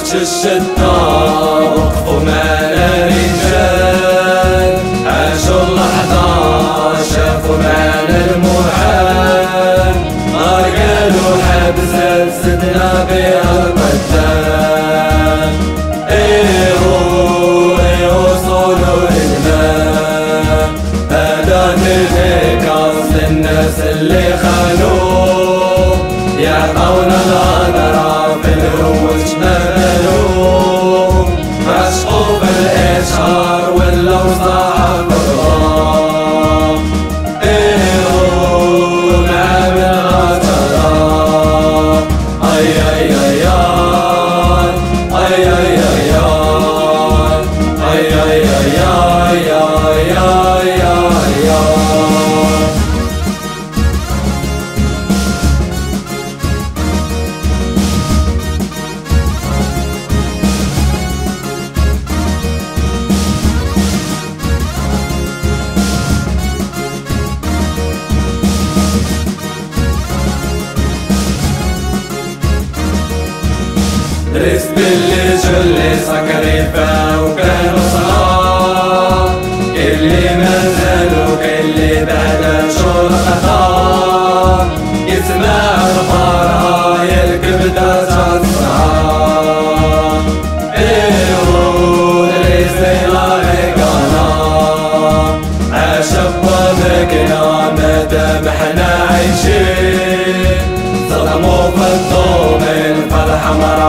الشدة وقفوا معنا رجال، عاشوا اللحظة شافوا معنا المحال، نار قالوا حبزة زدنا بها القتال. ايهو صولوا الإمام، هذا انعكاس للناس اللي خانوا، يعطونا الغدرة في الهوش مبلو، عشقوا بالإشهار ولاو صاحب الغرام. ايهو مع بالغدرة، اي اي اي اي اي اي اي اي اي اي اي اي اي. رزق اللي جلي سكريفة وكانوا صغار، اللي ما زالوا اللي بعد شهور خطار، يسمع الفرحة الكبدة تصغر. ايهو الرزق لاقينا، عاشق وبكينا مادام احنا عايشين، صدموا في الضوء من فرحة